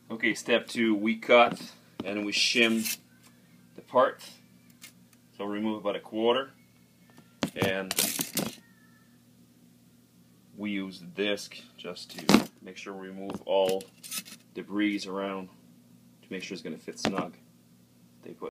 Okay, step 2, we cut and we shim the part. So remove about a quarter, and we use the disc just to make sure we remove all debris around to make sure it's going to fit snug. Stay put.